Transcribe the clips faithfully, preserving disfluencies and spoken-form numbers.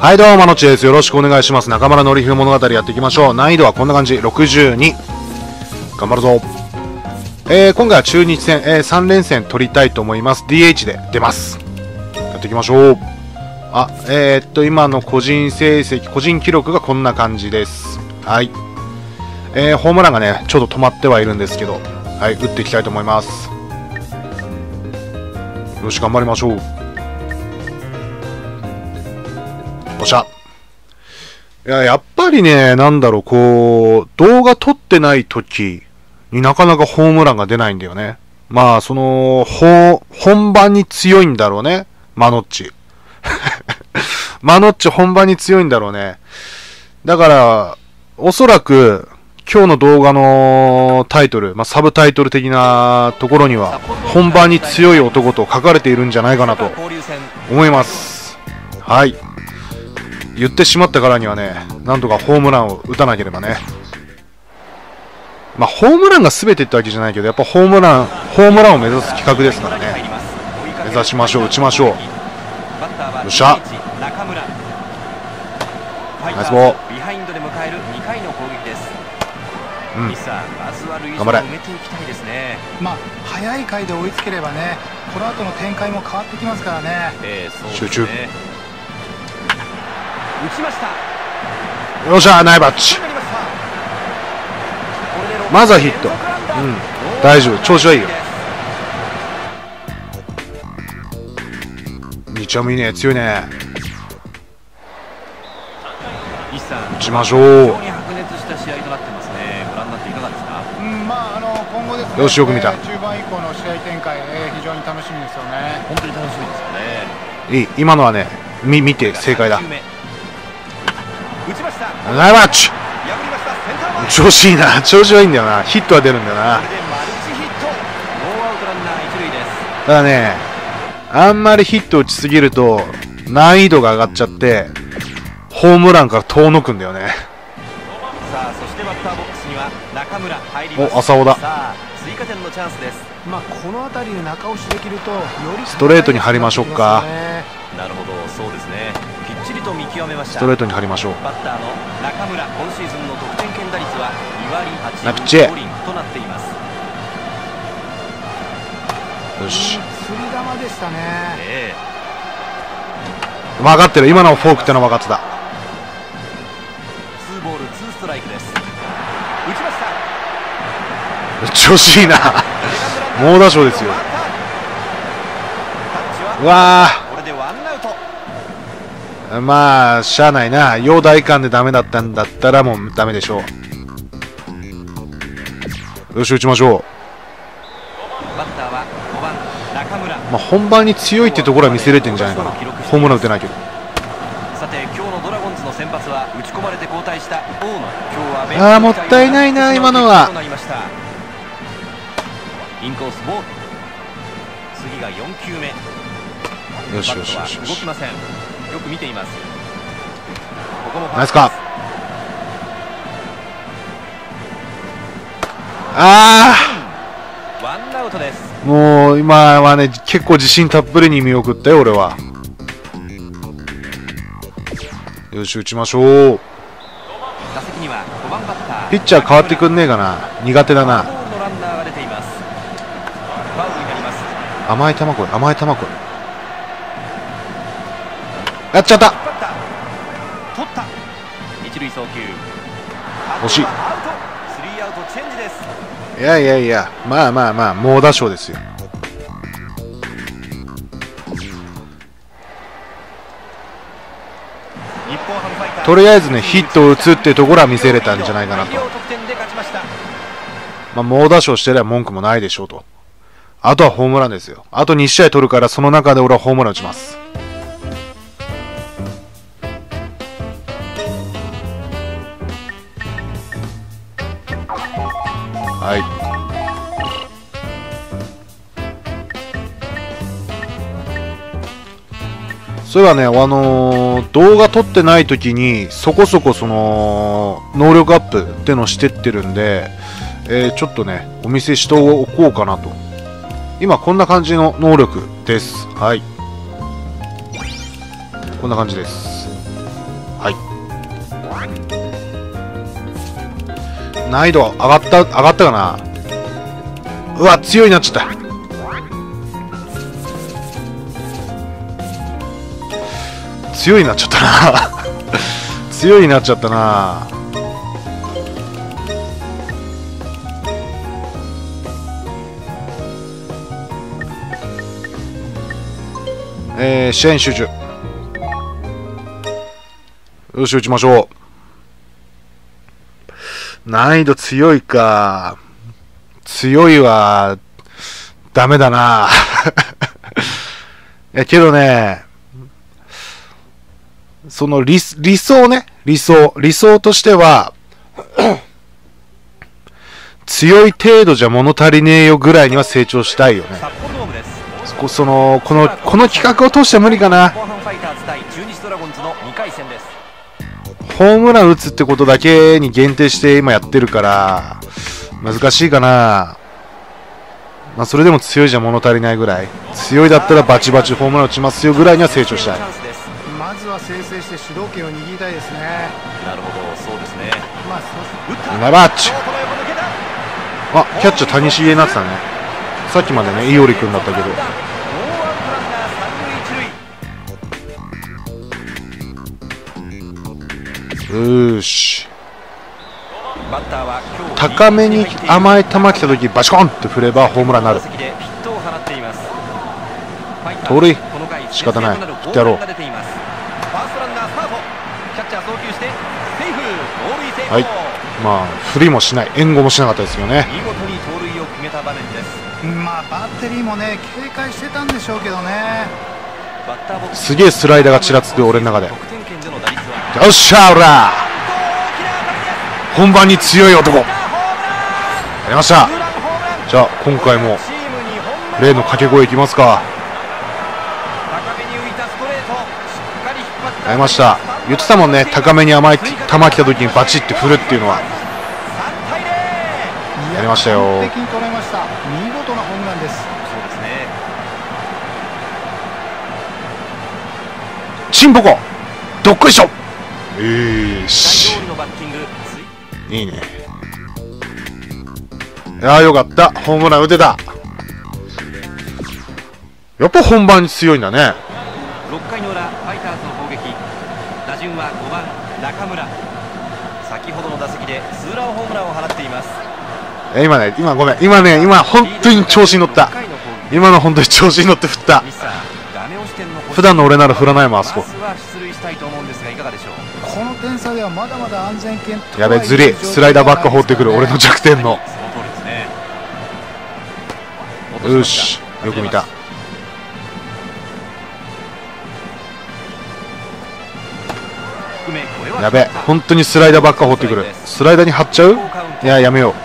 はいどうも、まのちです。よろしくお願いします。中村のりひめ物語やっていきましょう。難易度はこんな感じ。ろくじゅうに。頑張るぞ。えー、今回は中日戦、えー、さん連戦取りたいと思います。ディーエイチ で出ます。やっていきましょう。あ、えー、っと、今の個人成績、個人記録がこんな感じです。はい。えー、ホームランがね、ちょっと止まってはいるんですけど、はい、打っていきたいと思います。よし、頑張りましょう。おっしゃ。いや、やっぱりね、なんだろう、こう、動画撮ってない時になかなかホームランが出ないんだよね。まあ、その、ほ、本番に強いんだろうね。マノッチ。マノッチ本番に強いんだろうね。だから、おそらく、今日の動画のタイトル、まあ、サブタイトル的なところには、本番に強い男と書かれているんじゃないかなと思います。はい。言ってしまったからにはね、なんとかホームランを打たなければね。まあ、ホームランが全てってわけじゃないけど、やっぱホームラン、ホームランを目指す企画ですからね。目指しましょう、打ちましょう。よっしゃ。ナイスボー。うん。頑張れ。 まあ、早い回で追いつければね、この後の展開も変わってきますからね。 集中。 打ちました。 よっしゃ、ナイバッチ。まずはヒット。うん、大丈夫、調子はいいよ。日ハムいいね、強いね。打ちましょう。よし、よく見た。 中盤以降の試合展開、非常に楽しみですよね。 本当に楽しみですよね。 いい、今のはね、み見て正解だ。ナイバッチ。調子いいな、調子はいいんだよな。ヒットは出るんだよな。ただね、あんまりヒット打ちすぎると難易度が上がっちゃってホームランから遠のくんだよね。お、浅尾だ。 まあ、この辺りで中押しできるとよりストレートに張りましょうか。 なるほど、そうですね。きっちりと見極めました。 ストレートに張りましょう。 バッターの中村、今シーズンの得点圏打率はにわりはちぶごりんとなっています。 よし。 釣り球でしたね。 ええ、分かってる。今のフォークってのは分かってた。 ツーボールツーストライクです。打ちました。 調子いいな。猛打賞ですよ。うわー。まあ、しゃあないな。陽大館でダメだったんだったらもうダメでしょう。よし、打ちましょう。まあ、本番に強いってところは見せれてんじゃないかな。ホームラン打てないけど。 さて、今日のドラゴンズの先発は打ち込まれて交代した大野。 ああ、もったいないな、今のは。 インコースボール。次がよんきゅうめ。 よしよしよしよし。 動きません。よく見ています。ここもナイスか。ああ。 ワンアウトです。 もう今はね、結構自信たっぷりに見送ったよ俺は。よし、打ちましょう。 打席にはごばんバッター。 ピッチャー変わってくんねえかな。苦手だな。甘い球こい、甘い球こい。やっちゃった。 取った。一塁送球。 惜しい。 スリーアウトチェンジです。 いやいやいや、まあまあまあ、猛打賞ですよ。とりあえずね、ヒットを打つっていうところは見せれたんじゃないかなと。まあ、猛打賞してりゃ文句もないでしょうと。あとはホームランですよ。あとに試合取るから、その中で俺はホームラン打ちます。はい。そういえばね、あのー、動画撮ってない時にそこそこその能力アップってのをしてってるんで、えー、ちょっとねお見せしておこうかなと。今こんな感じの能力です。はい、こんな感じです。 難易度上がった、上がったかな。うわ、強いになっちゃった。強いになっちゃったな。強いになっちゃったな。えー、試合に集中。よし、打ちましょう。難易度強いか。強いは、ダメだな。いや、けどね、その理、理想ね、理想。理想としては、強い程度じゃ物足りねえよぐらいには成長したいよね。そ, その、この、この企画を通しては無理かな。ホームラン打つってことだけに限定して今やってるから、難しいかな。まあそれでも強いじゃ物足りないぐらい。強いだったらバチバチホームラン打ちますよぐらいには成長したい。 まずは先制して主導権を握りたいですね。 なるほど、そうですね。 まあ、そうナイバッチ。あ、キャッチャー谷繁になってたね。さっきまでね、イオリ君だったけど。よーし。高めに甘い球来た時バシコンって振ればホームランになる。盗塁仕方ない。振ってやろう。はい。まあ振りもしない、援護もしなかったですよね。 見事に盗塁を決めた場面です。 まあバッテリーもね警戒してたんでしょうけどね。 すげえスライダーがちらつく俺の中で。よっしゃー、おら本番に強い男やりました。じゃあ今回も例の掛け声いきますか。やりました。言ってたもんね、高めに甘い球来た時にバチって振るっていうのは。やりましたよ。 完璧に捉えました。見事なホームランです。 そうですね。 チンポコどっこいしょ。えーしいいね。いやーよかった、ホームラン打てた。やっぱ本番に強いんだね。 ろっかいの裏、ファイターズの攻撃。打順はごばん中村。先ほどの打席でツーランホームランを放っています。 え今ね、今ごめん、今ね、今本当に調子に乗った。今の本当に調子に乗って振った。普段の俺なら振らないもん、あそこ。 この点差ではまだまだ安全圏。 やべ、ずりスライダーばっか放ってくる俺の弱点の。よし、よく見た。やべ、本当にスライダーばっか放ってくる。スライダーに張っちゃう。いや、やめよう。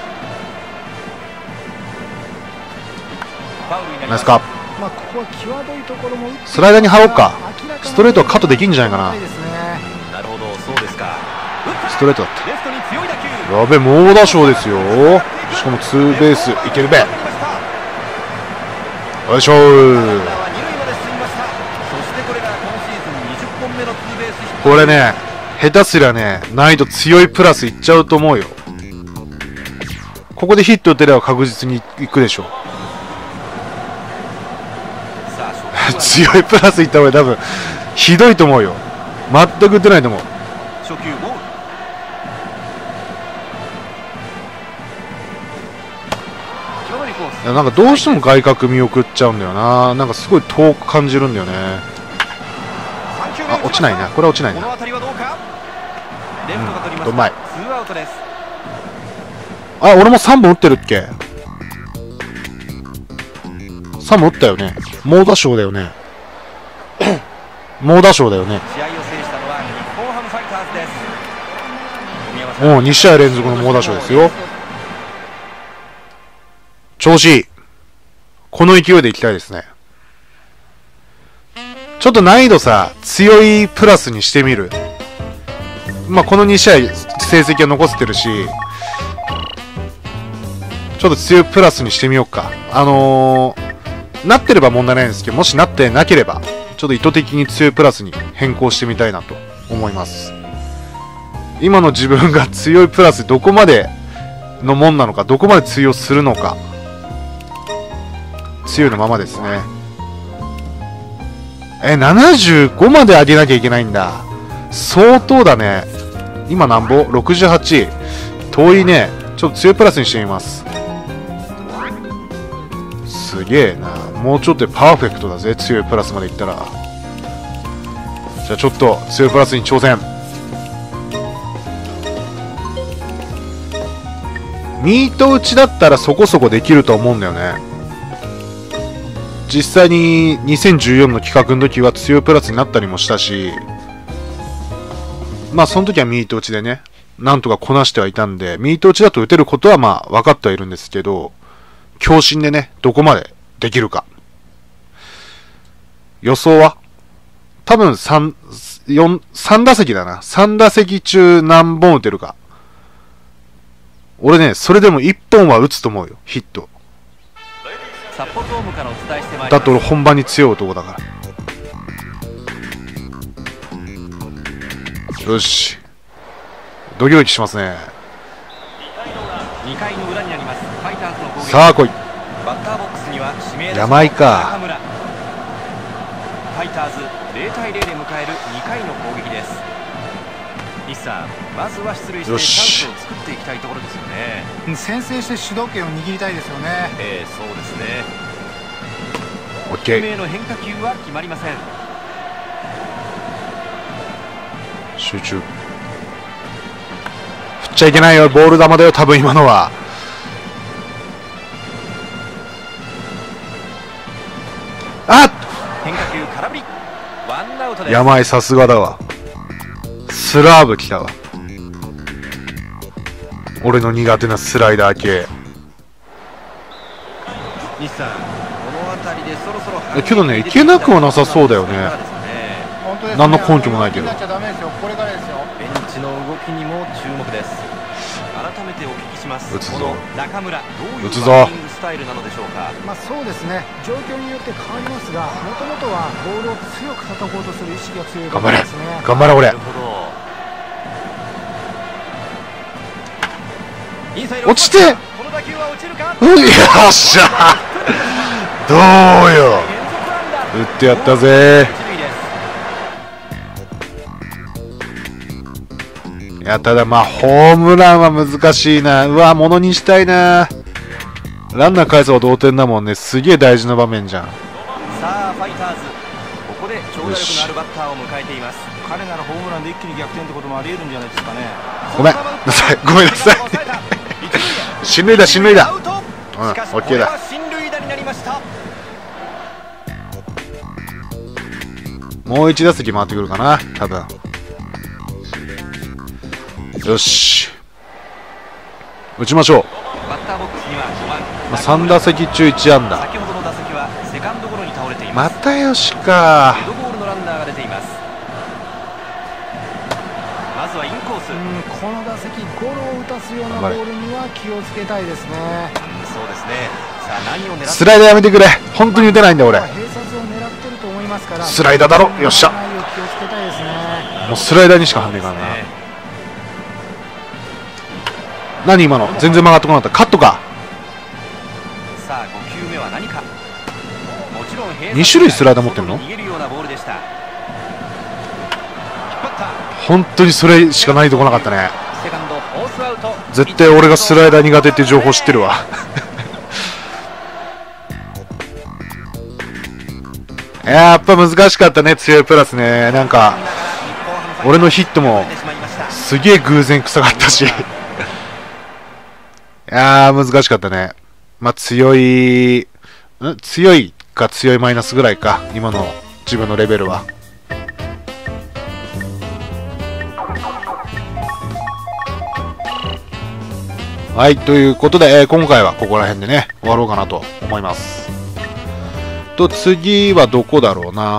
ナイスカップ。スライダーに張ろうか。ストレートはカットできんじゃないかな。ストレートだった。やべ、猛打賞ですよ。しかもツーベースいけるべ。よいしょー。これね、下手すりゃね、難易度強いプラスいっちゃうと思うよ。ここでヒット打てれば確実にいくでしょう。強いプラスいった方が多分ひどいと思うよ。全く打てないと思う。いや、なんかどうしても外角見送っちゃうんだよな。なんかすごい遠く感じるんだよね。あ、落ちないな。これは落ちないな。うん、うまい。あ、俺もさんぼん打ってるっけ。さんぼん打ったよね。猛打賞だよね。猛打賞だよね。もうにしあい連続の猛打賞ですよ。調子いい。この勢いでいきたいですね。ちょっと難易度さ、強いプラスにしてみる。まあ、このにしあい成績は残せてるし、ちょっと強いプラスにしてみようか。あのー、なってれば問題ないんですけど、もしなってなければ、ちょっと意図的に強いプラスに変更してみたいなと思います。 今の自分が強いプラスどこまでのもんなのか、どこまで通用するのか。強いのままですね。え、ななじゅうごまで上げなきゃいけないんだ。相当だね。今なんぼ ?ろくじゅうはち。遠いね。ちょっと強いプラスにしてみます。すげえな。もうちょっとでパーフェクトだぜ。強いプラスまでいったら。じゃあちょっと強いプラスに挑戦。ミート打ちだったらそこそこできると思うんだよね。実際ににせんじゅうよんの企画の時は強いプラスになったりもしたし、まあその時はミート打ちでね、なんとかこなしてはいたんで、ミート打ちだと打てることはまあ分かってはいるんですけど、強振でね、どこまでできるか。予想は多分3、4、さん打席だな。さん打席中何本打てるか。俺ね、それでもいっぽんは打つと思うよ、ヒット。だって俺本番に強い男だから。よし。ドキドキしますね。さあ来い。山井か。 ファイターズゼロ対ゼロで迎えるにかいの攻撃です。西さん、まずは出塁してチャンスを作っていきたいところですよね。 先制して主導権を握りたいですよね。 ええ、そうですね。 オッケー。 低めの変化球は決まりません。 集中。振っちゃいけないよ、ボール球だよ、多分今のは。あっ、 変化球空振り。ワンアウトです。 山井さすがだわ。スラーブ来たわ。俺の苦手なスライダー系。 西さん、この辺りでそろそろえけどね、いけなくはなさそうだよね。何の根拠もないけど。 ベンチの動きにも注目です。 改めてお聞きします。 打つぞ。 中村、どういう打つぞ。 バッティングスタイルなのでしょうか。 まあそうですね。状況によって変わりますが、もともとはボールを強く叩こうとする意識が強い頑張れ。 ですね。 頑張れ俺。落ちて。 この打球は落ちるか。 うよっしゃ。どうよ。打ってやったぜ。いや、ただまあホームランは難しいな。うわ、ものにしたいな。ランナー返せば同点だもんね。すげえ大事な場面じゃん。 さあファイターズ、ここで長打力のあるバッターを迎えています。彼ならホームランで一気に逆転ってこともあり得るんじゃないですかね。 ごめんなさい、ごめんなさい。進塁打、進塁打。うん、オッケーだ。 進塁打になりました。 もう一打席回ってくるかな、多分。よし、打ちましょう。 バッターボックスにはごばん、 まあ、さん打席中いち安打。 先ほどの打席はセカンドゴロに倒れています。 またよしか。 デッドボールのランナーが出ています。まずはインコース。 うんこの打席ゴロを打たすようなボールには気をつけたいですね。 うんそうですね。さあ何を狙ってスライダーやめてくれ。本当に打てないんだ俺。 併殺を狙ってると思いますから、 スライダーだろ。よっしゃ。 気をつけたいですね。 もうスライダーにしか反応がないな。何今の全然曲がってこなかった。カットか。 さあご球目は何か。もちろん併殺に種類スライダー持ってんの。 逃げるようなボールでした。引っ張った。 本当にそれしかないとこなかったね。 セカンドフォースアウト。 絶対俺がスライダー苦手っていう情報知ってるわ。やっぱ難しかったね、強いプラスね。なんか俺のヒットもすげえ偶然臭かったし。いやー難しかったね。まあ強いん強いか強いマイナスぐらいか、今の自分のレベルは。はい、ということで、えー、今回はここら辺でね終わろうかなと思います。と次はどこだろうな。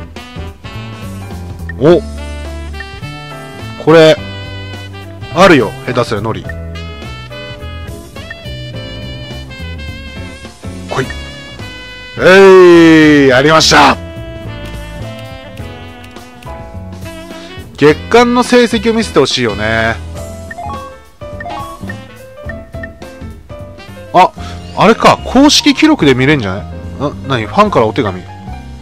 お、これあるよ、下手すりゃノリ。来い。えーい、やりました。 月間の成績を見せてほしいよね。あ、あれか、公式記録で見れんじゃない？な、なに、ファンからお手紙。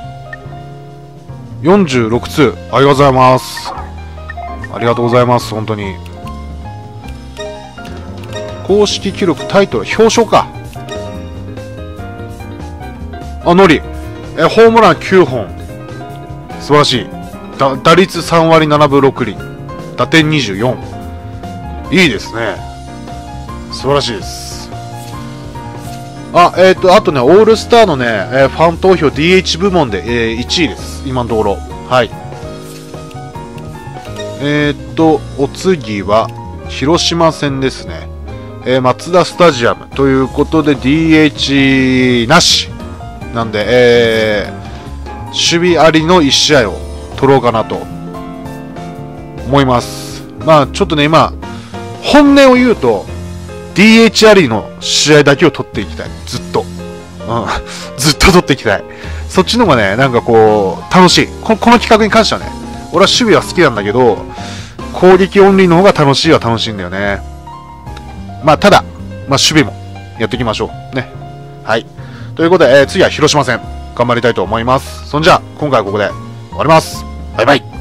よんじゅうろくつう、ありがとうございます。ありがとうございます、本当に。公式記録、タイトル、表彰か。あ、ノリ。え、ホームランきゅうほん。素晴らしい。だ、打率さんわりななぶろくりん。打点にじゅうよん。いいですね。素晴らしいです。あ、えっ、ー、と、あとね、オールスターのね、えー、ファン投票 ディーエイチ 部門で、えー、いちいです。今のところ。はい。えっ、ー、と、お次は、広島戦ですね。えー、マツダスタジアムということで ディーエイチ なし。なんで、えー、守備ありのいち試合を取ろうかなと思います。まあ、ちょっとね、今、本音を言うと、ディーエイチ ありの試合だけを取っていきたい。ずっと。うん。ずっと取っていきたい。そっちの方がね、なんかこう、楽しい。こ, この企画に関してはね、俺は守備は好きなんだけど、攻撃オンリーの方が楽しいは楽しいんだよね。まあ、ただ、まあ、守備もやっていきましょう。ね。はい。ということで、えー、次は広島戦、頑張りたいと思います。そんじゃあ、今回はここで終わります。バイバイ。